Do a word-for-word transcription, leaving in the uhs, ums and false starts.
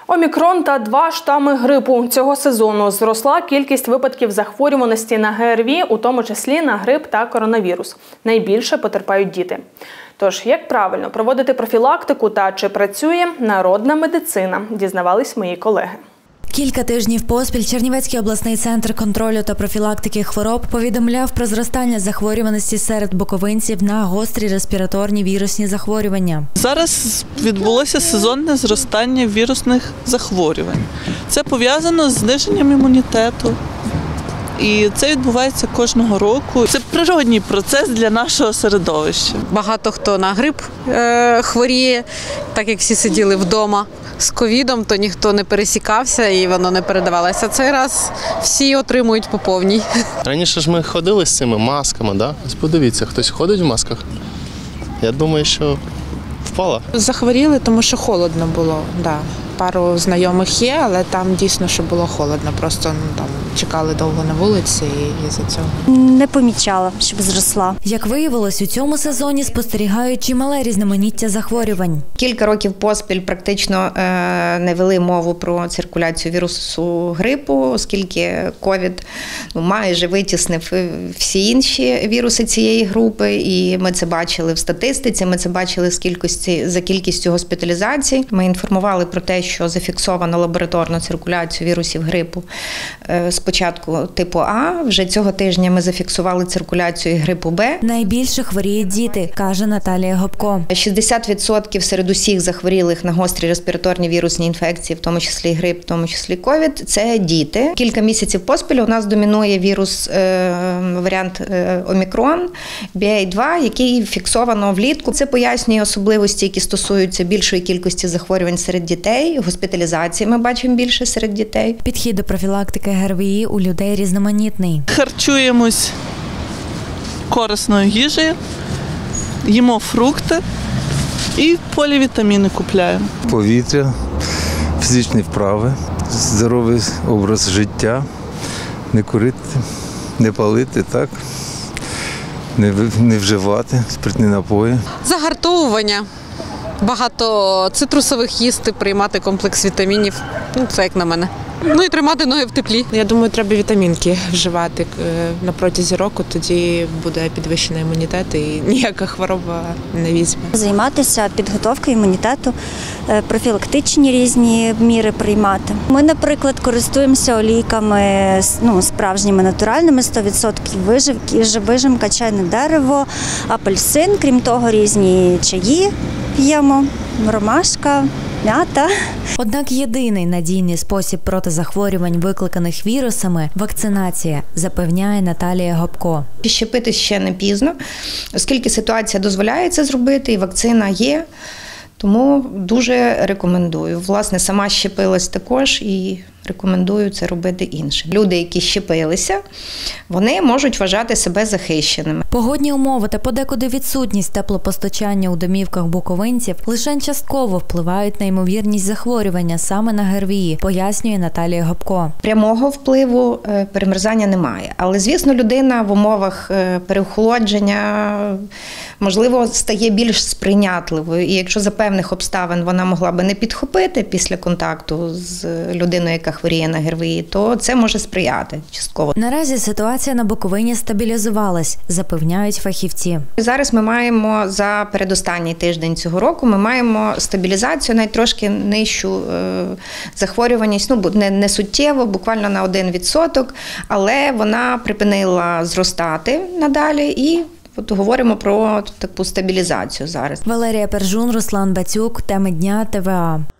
Омікрон та два штами грипу. Цього сезону зросла кількість випадків захворюваності на ге ер ві, у тому числі на грип та коронавірус. Найбільше потерпають діти. Тож, як правильно проводити профілактику та чи працює народна медицина, дізнавались мої колеги. Кілька тижнів поспіль Чернівецький обласний центр контролю та профілактики хвороб повідомляв про зростання захворюваності серед буковинців на гострі респіраторні вірусні захворювання. Зараз відбулося сезонне зростання вірусних захворювань. Це пов'язано з зниженням імунітету. І це відбувається кожного року. Це природній процес для нашого середовища. Багато хто на грип е, хворіє, так як всі сиділи вдома з ковідом, то ніхто не пересікався і воно не передавалося. Цей раз всі отримують по повній. Раніше ж ми ходили з цими масками, да? Ось подивіться, хтось ходить в масках? Я думаю, що впала. Захворіли, тому що холодно було, да. Пару знайомих є, але там дійсно, що було холодно. Просто ну, там чекали довго на вулиці і із-за цього. Не помічала, щоб зросла. Як виявилось, у цьому сезоні спостерігають чимале різноманіття захворювань. Кілька років поспіль практично не вели мову про циркуляцію вірусу грипу, оскільки ковід ну, майже витіснив всі інші віруси цієї групи. І ми це бачили в статистиці, ми це бачили з кількості, за кількістю госпіталізацій. Ми інформували про те, що зафіксовано лабораторну циркуляцію вірусів грипу спочатку типу А. Вже цього тижня ми зафіксували циркуляцію грипу Б. Найбільше хворіють діти, каже Наталія Гопко. шістдесят відсотків серед усіх захворілих на гострі респіраторні вірусні інфекції, в тому числі грип, в тому числі ковід, це діти. Кілька місяців поспіль у нас домінує вірус, е, варіант е, Омікрон, бі ей два, який фіксовано влітку. Це пояснює особливості, які стосуються більшої кількості захворювань серед дітей. Госпіталізації ми бачимо більше серед дітей. Підхід до профілактики ге ер ві у людей різноманітний. Харчуємось корисною їжею, їмо фрукти і полівітаміни купляємо. Повітря, фізичні вправи, здоровий образ життя, не курити, не палити, так, не, не вживати спиртні напої. Загартовування. Багато цитрусових їсти, приймати комплекс вітамінів, ну, це як на мене. Ну і тримати ноги в теплі. Я думаю, треба вітамінки вживати на протязі року, тоді буде підвищений імунітет і ніяка хвороба не візьме. Займатися підготовкою імунітету, профілактичні різні міри приймати. Ми, наприклад, користуємося олійками ну, справжніми натуральними, сто відсотків виживки, вижимка, чайне дерево, апельсин, крім того, різні чаї п'ємо, ромашка, м'ята. Однак єдиний надійний спосіб проти захворювань, викликаних вірусами – вакцинація, запевняє Наталія Гопко. Щепитись ще не пізно, оскільки ситуація дозволяє це зробити і вакцина є, тому дуже рекомендую. Власне, сама щепилась також і рекомендую це робити іншим. Люди, які щепилися, вони можуть вважати себе захищеними. Погодні умови та подекуди відсутність теплопостачання у домівках буковинців лише частково впливають на ймовірність захворювання саме на ге ер ві, пояснює Наталія Гопко. Прямого впливу перемерзання немає. Але, звісно, людина в умовах переохолодження, можливо, стає більш сприйнятливою. І якщо за певних обставин вона могла би не підхопити після контакту з людиною, яка хворіє на ге ер ві, то це може сприяти частково. Наразі ситуація на Буковині стабілізувалась, запевняють фахівці. Зараз ми маємо за передостанній тиждень цього року, ми маємо стабілізацію, навіть трошки нижчу е, захворюваність, ну не, не суттєво, буквально на один відсоток, але вона припинила зростати надалі і от говоримо про таку стабілізацію зараз. Валерія Пержун, Руслан Бацюк. Теми дня, те ве а.